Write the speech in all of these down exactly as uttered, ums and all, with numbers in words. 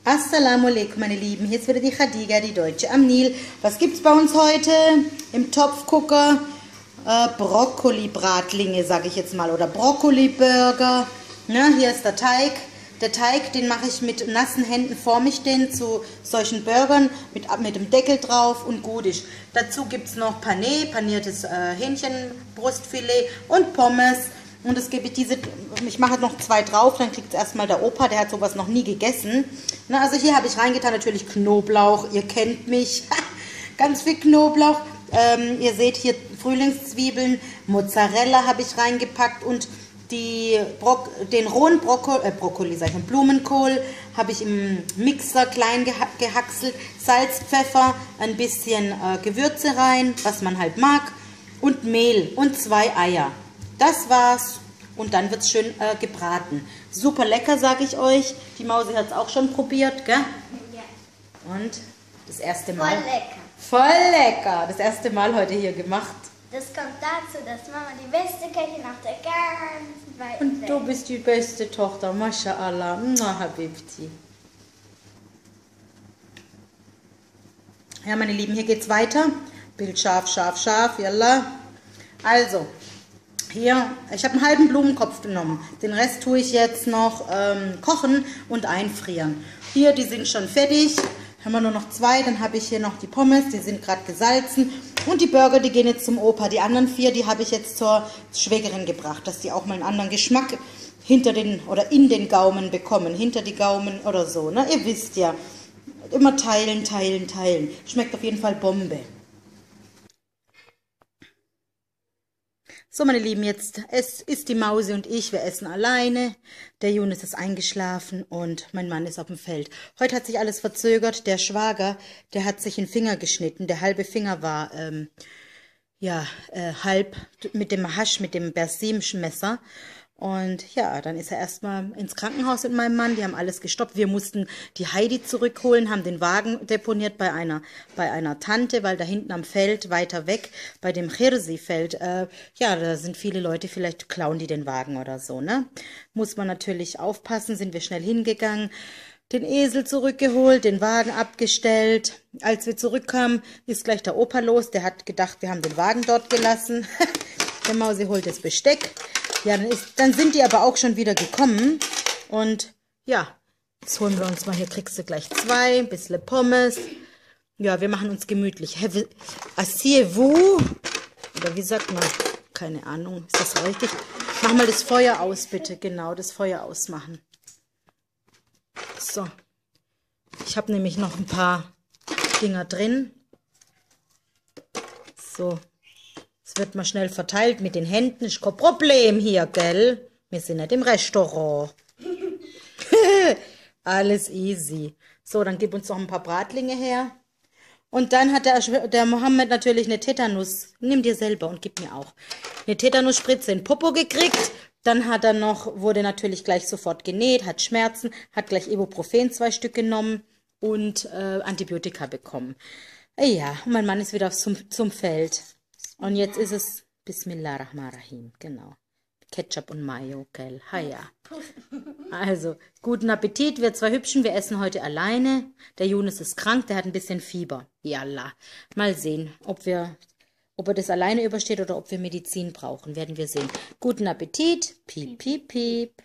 Assalamu alaikum, meine Lieben. Hier ist wieder die Khadija, die Deutsche am Nil. Was gibt's bei uns heute im Topfgucker? Äh, Brokkoli-Bratlinge, sage ich jetzt mal, oder Brokkoli-Burger. Ne, hier ist der Teig. Der Teig, den mache ich mit nassen Händen, forme ich den zu solchen Burgern mit, mit dem Deckel drauf und gut ist. Dazu gibt es noch Pané, paniertes äh, Hähnchenbrustfilet und Pommes. Und das gebe ich diese, ich mache noch zwei drauf, dann kriegt es erstmal der Opa, der hat sowas noch nie gegessen. Na, also hier habe ich reingetan natürlich Knoblauch, ihr kennt mich, ganz viel Knoblauch. Ähm, ihr seht hier Frühlingszwiebeln, Mozzarella habe ich reingepackt und die Bro den rohen Brokko äh, Brokkoli, sag ich mal, Blumenkohl habe ich im Mixer klein geha gehackselt, Salz, Pfeffer, ein bisschen äh, Gewürze rein, was man halt mag und Mehl und zwei Eier. Das war's und dann wird es schön äh, gebraten. Super lecker, sage ich euch. Die Mausi hat es auch schon probiert, gell? Ja. Und das erste Mal. Voll lecker. Voll lecker. Das erste Mal heute hier gemacht. Das kommt dazu, dass Mama die beste Köchin auf der ganzen weiten Und Welt. du bist die beste Tochter, Masha'Allah. Mua Habibti. Ja, meine Lieben, hier geht's weiter. Bild scharf, scharf, scharf, yalla. Also, hier, ich habe einen halben Blumenkopf genommen. Den Rest tue ich jetzt noch ähm, kochen und einfrieren. Hier, die sind schon fertig. Haben wir nur noch zwei. Dann habe ich hier noch die Pommes, die sind gerade gesalzen. Und die Burger, die gehen jetzt zum Opa. Die anderen vier, die habe ich jetzt zur Schwägerin gebracht, dass die auch mal einen anderen Geschmack hinter den oder in den Gaumen bekommen. Hinter die Gaumen oder so. Ne? Ihr wisst ja, immer teilen, teilen, teilen. Schmeckt auf jeden Fall Bombe. So, meine Lieben, jetzt es ist die Mausi und ich, wir essen alleine. Der Yunus ist eingeschlafen und mein Mann ist auf dem Feld. Heute hat sich alles verzögert. Der Schwager, der hat sich einen Finger geschnitten. Der halbe Finger war, ähm, ja, äh, halb mit dem Hasch, mit dem Bersim-Messer. Und ja, dann ist er erstmal ins Krankenhaus mit meinem Mann. Die haben alles gestoppt. Wir mussten die Heidi zurückholen, haben den Wagen deponiert bei einer, bei einer Tante, weil da hinten am Feld, weiter weg, bei dem Chirsi-Feld, äh, ja, da sind viele Leute, vielleicht klauen die den Wagen oder so, ne? Muss man natürlich aufpassen, sind wir schnell hingegangen, den Esel zurückgeholt, den Wagen abgestellt. Als wir zurückkamen, ist gleich der Opa los. Der hat gedacht, wir haben den Wagen dort gelassen. Der Mausi holt das Besteck. Ja, dann, ist, dann sind die aber auch schon wieder gekommen. Und ja, jetzt holen wir uns mal, hier kriegst du gleich zwei, ein bisschen Pommes. Ja, wir machen uns gemütlich. Asseyez-vous. Oder wie sagt man? Keine Ahnung, ist das richtig? Mach mal das Feuer aus, bitte. Genau, das Feuer ausmachen. So. Ich habe nämlich noch ein paar Dinger drin. So. Es wird mal schnell verteilt mit den Händen. Ist kein Problem hier, gell? Wir sind nicht im Restaurant. Alles easy. So, dann gib uns noch ein paar Bratlinge her. Und dann hat der, der Mohammed natürlich eine Tetanus. Nimm dir selber und gib mir auch. Eine Tetanusspritze in Popo gekriegt. Dann hat er noch, wurde natürlich gleich sofort genäht, hat Schmerzen, hat gleich Ibuprofen zwei Stück genommen und äh, Antibiotika bekommen. Ja, und mein Mann ist wieder zum, zum Feld. Und jetzt ist es Bismillahirrahmanirrahim, genau. Ketchup und Mayo, gell? Haja. Also, guten Appetit, wir zwei Hübschen, wir essen heute alleine. Der Yunus ist krank, der hat ein bisschen Fieber. Yalla. Mal sehen, ob wir, ob er das alleine übersteht oder ob wir Medizin brauchen, werden wir sehen. Guten Appetit, piep, piep, piep.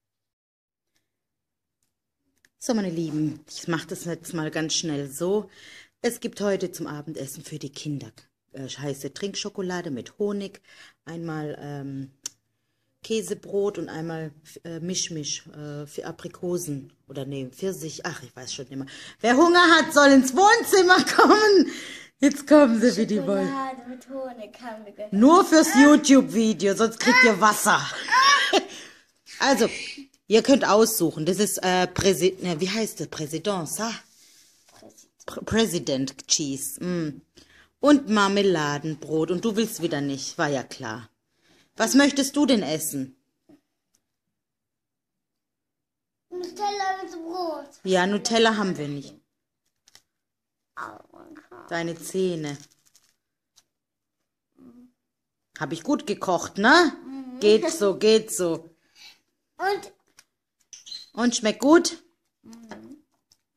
So, meine Lieben, ich mache das jetzt mal ganz schnell so. Es gibt heute zum Abendessen für die Kinder heiße Trinkschokolade mit Honig, einmal ähm, Käsebrot und einmal äh, Mischmisch äh, für Aprikosen oder nee, Pfirsich, ach, ich weiß schon nicht mehr. Wer Hunger hat, soll ins Wohnzimmer kommen. Jetzt kommen sie, wie die wollen. Schokolade mit Honig haben wir gehört. Nur fürs YouTube-Video, sonst kriegt ihr Wasser. Also, ihr könnt aussuchen. Das ist, äh, Präsi ne, wie heißt das? Präsidence, ha? Pr President Cheese. Mm. Und Marmeladenbrot. Und du willst wieder nicht, war ja klar. Was möchtest du denn essen? Nutella mit Brot. Ja, Nutella haben wir nicht. Deine Zähne. Habe ich gut gekocht, ne? Mhm. Geht so, geht so. Und? Und schmeckt gut? Mhm.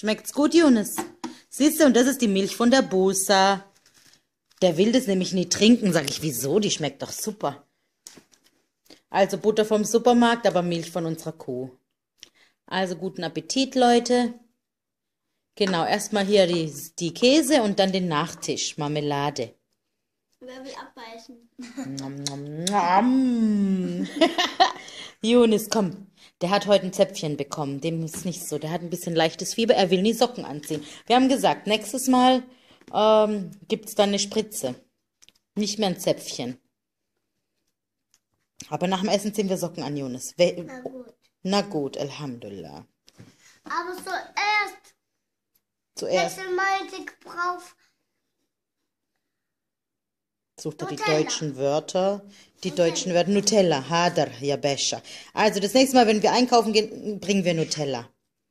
Schmeckt's gut, Jonas? Siehst du, und das ist die Milch von der Busa. Der will das nämlich nie trinken. Sag ich, wieso? Die schmeckt doch super. Also Butter vom Supermarkt, aber Milch von unserer Kuh. Also guten Appetit, Leute. Genau, erstmal hier die, die Käse und dann den Nachtisch, Marmelade. Wer will abbeißen? Nom, nom, nom. Jonas, komm. Der hat heute ein Zäpfchen bekommen. Dem ist nicht so. Der hat ein bisschen leichtes Fieber. Er will nie Socken anziehen. Wir haben gesagt, nächstes Mal ähm, gibt es dann eine Spritze. Nicht mehr ein Zäpfchen. Aber nach dem Essen ziehen wir Socken an, Jonas. We Na gut. Na gut, Alhamdulillah. Aber zuerst, Zuerst welche meinte ich brauche sucht er die Nutella. deutschen Wörter. Die Nutella. deutschen Wörter. Nutella, Hadar, ja besser. Also das nächste Mal, wenn wir einkaufen gehen, bringen wir Nutella.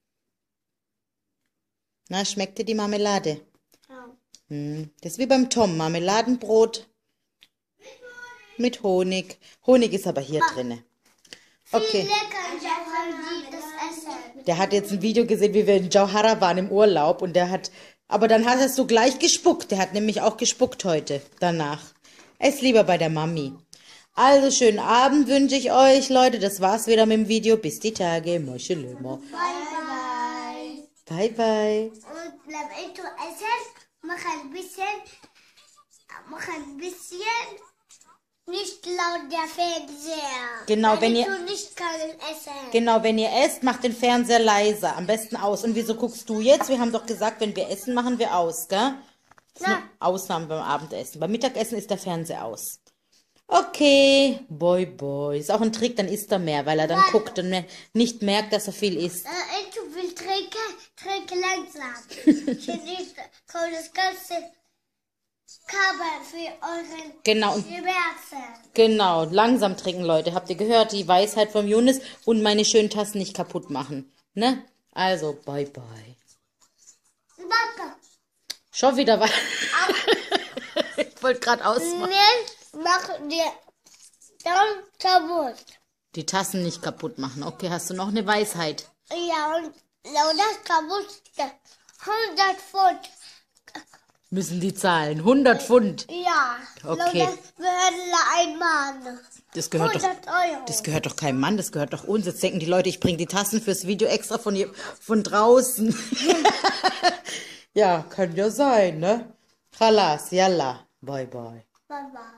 Na, schmeckt dir die Marmelade? Ja. Hm. Das ist wie beim Tom, Marmeladenbrot mit Honig. Honig ist aber hier drinne. Viel Okay. lecker, ich auch das Essen. Der hat jetzt ein Video gesehen, wie wir in Jauhara waren im Urlaub und der hat, aber dann hast du gleich gespuckt. Der hat nämlich auch gespuckt heute, danach. Ess lieber bei der Mami. Also schönen Abend wünsche ich euch, Leute. Das war's wieder mit dem Video. Bis die Tage. Moschelema. Bye, bye. Bye, bye. Und bleib ich zu essen, mach ein bisschen, mach ein bisschen, nicht laut der Fernseher. Genau, Weil wenn ich ihr- tu nicht kann essen. Genau, wenn ihr esst, macht den Fernseher leiser. Am besten aus. Und wieso guckst du jetzt? Wir haben doch gesagt, wenn wir essen, machen wir aus, gell? Das ist Ja. eine Ausnahme beim Abendessen. Beim Mittagessen ist der Fernseher aus. Okay, boy, boy. Ist auch ein Trick, dann isst er mehr, weil er dann Nein. guckt und ne- nicht merkt, dass er viel isst. Äh, ich will trinken, trinke langsam. Ich nicht, komm das ganze Kabel für euren Genau, und Schmerzen. genau, langsam trinken, Leute. Habt ihr gehört? Die Weisheit vom Jonas und meine schönen Tassen nicht kaputt machen. Ne? Also, bye, bye. Danke. Schon wieder was. Ich wollte gerade ausmachen. Nicht mach dir dann kaputt. Die Tassen nicht kaputt machen. Okay, hast du noch eine Weisheit? Ja, und laut das kaputt hundert Pfund. Müssen die zahlen? hundert Pfund. Ja, Okay. laut das würde ein Mann. Das gehört doch, hundert Euro. das gehört doch keinem Mann, das gehört doch uns. Jetzt denken die Leute, ich bringe die Tassen fürs Video extra von, hier, von draußen. Ja, kann ja sein, ne? Khalas, yalla. Bye, bye. Bye, bye.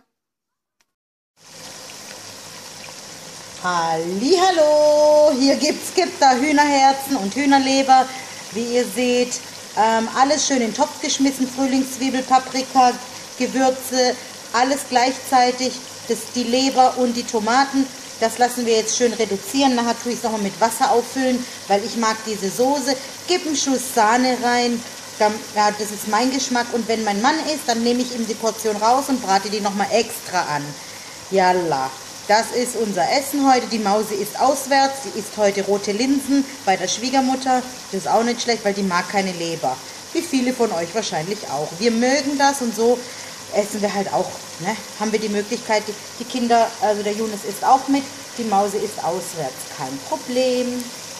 Hallihallo, hier gibt's gibt da Hühnerherzen und Hühnerleber, wie ihr seht. Ähm, alles schön in den Topf geschmissen, Frühlingszwiebel, Paprika, Gewürze, alles gleichzeitig. Das, die Leber und die Tomaten, das lassen wir jetzt schön reduzieren. Nachher tue ich es nochmal mit Wasser auffüllen, weil ich mag diese Soße. Gib einen Schuss Sahne rein, dann, ja, das ist mein Geschmack. Und wenn mein Mann isst, dann nehme ich ihm die Portion raus und brate die nochmal extra an. Yalla. Das ist unser Essen heute. Die Mausi isst auswärts. Die isst heute rote Linsen bei der Schwiegermutter. Das ist auch nicht schlecht, weil die mag keine Leber. Wie viele von euch wahrscheinlich auch. Wir mögen das und so essen wir halt auch. Ne? Haben wir die Möglichkeit, die, die Kinder, also der Jonas isst auch mit, die Mausi isst auswärts. Kein Problem.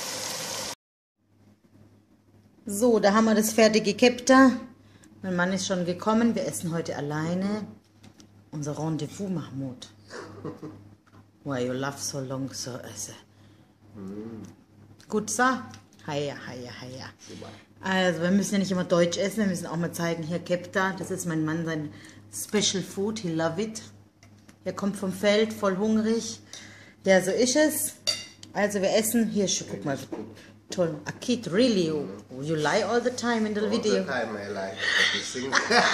So, da haben wir das fertige Kepta. Mein Mann ist schon gekommen. Wir essen heute alleine. Unser Rendezvous, Mahmoud. Why you laugh so long, so also. Gut, so. Heia, heia, heia. Also, wir müssen ja nicht immer Deutsch essen, wir müssen auch mal zeigen, hier Kepta, das ist mein Mann, sein Special Food, he love it. Er kommt vom Feld, voll hungrig. Ja, so ist es. Also, wir essen, hier, guck mal, toll. Akid, really, you, you lie all the time in the All the video. time I like to sing.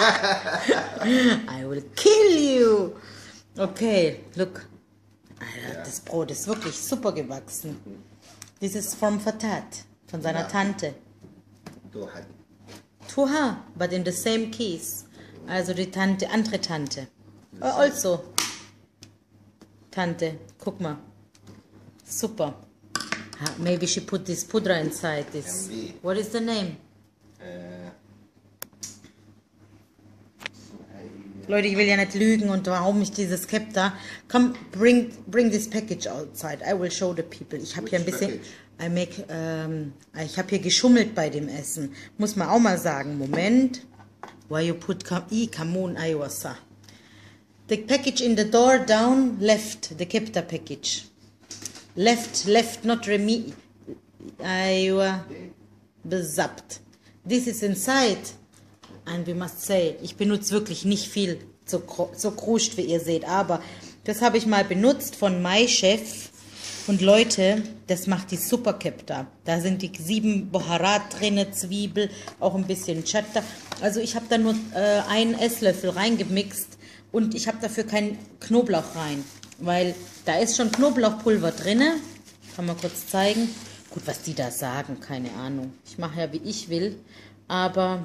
I will kill you. Okay, look. Alter, das Brot ist wirklich super gewachsen. This is from Fatat, von seiner Ja. Tante. Tuhan. Tuha, but in the same keys. Also die Tante, andere Tante. Oh, also. Tante, guck mal. Super. Ah, maybe she put this pudra inside this. M B. What is the name? Uh, Leute, ich will ja nicht lügen und warum ich dieses Cap da. Come, bring, bring this package outside. I will show the people. Ich habe hier ein bisschen, I make, ähm, ich habe hier geschummelt bei dem Essen. Muss man auch mal sagen. Moment. Why you put, I, come on, Iowa. The package in the door down left. The Kepta package. Left, left, not remi. Iowa. Besappt. This is inside. And we must say, ich benutze wirklich nicht viel, so, so kruscht, wie ihr seht, aber das habe ich mal benutzt von MyChef. Und Leute, das macht die super Kepta. Da sind die sieben Baharat drin, Zwiebel, auch ein bisschen Chatta. Also ich habe da nur äh, einen Esslöffel reingemixt und ich habe dafür keinen Knoblauch rein, weil da ist schon Knoblauchpulver drin. Kann man kurz zeigen. Gut, was die da sagen, keine Ahnung. Ich mache ja, wie ich will, aber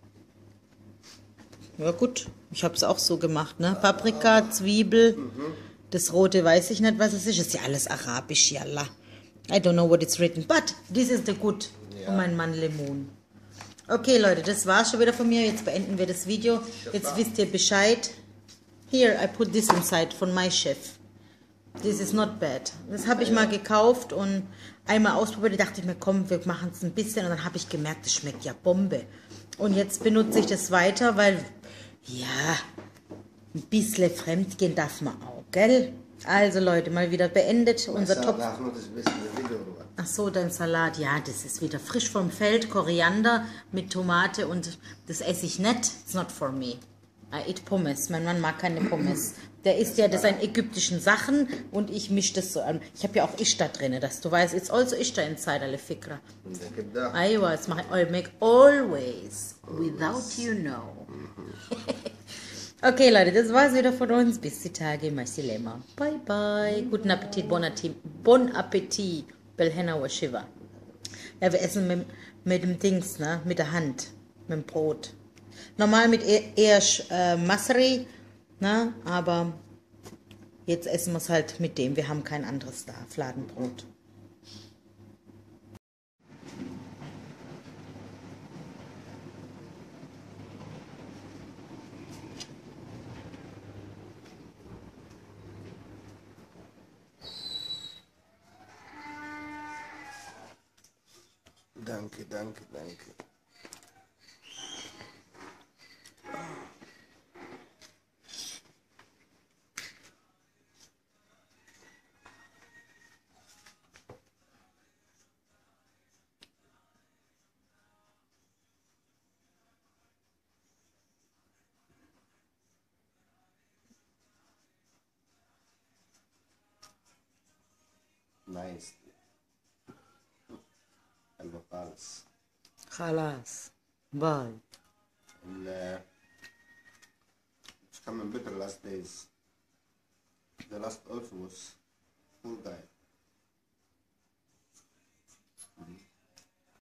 ja gut, ich habe es auch so gemacht, ne? Paprika, Zwiebel, mhm. Das rote weiß ich nicht, was es ist. Das ist ja alles arabisch, yalla. I don't know what it's written, but this is the good. Ja. Und mein Mann Lemon. Okay, Leute, das war's schon wieder von mir. Jetzt beenden wir das Video. Jetzt wisst ihr Bescheid. Here, I put this inside von MyChef. This is not bad. Das habe ich mal gekauft und einmal ausprobiert. Da dachte ich mir, komm, wir machen es ein bisschen. Und dann habe ich gemerkt, das schmeckt ja Bombe. Und jetzt benutze ich das weiter, weil, ja, ein bisschen fremdgehen darf man auch, gell? Also Leute, mal wieder beendet. Unser Top. Ach so, dein Salat. Ja, das ist wieder frisch vom Feld. Koriander mit Tomate und das esse ich nicht. It's not for me. I eat Pommes. Mein Mann mag keine Pommes. Der isst ja, das sind ägyptischen Sachen und ich mische das so an. Ich habe ja auch Ishta drin, dass du weißt, it's also Ishta inside alle Fikra. Aywa, das mache ich, I make always, without you know. Okay, Leute, das war's wieder von uns. Bis die Tage, Masilema. Bye, bye. Guten Appetit, bon Appetit, bon Appetit, Belhena wa Shiva. Ja, wir essen mit, mit dem Dings, ne, mit der Hand, mit dem Brot. Normal mit eher äh, Masri, ne? Aber jetzt essen wir es halt mit dem. Wir haben kein anderes da. Fladenbrot. Danke, danke, danke. Nice. حلو خالص. خلاص. باي. ال It's coming better last days. The last off was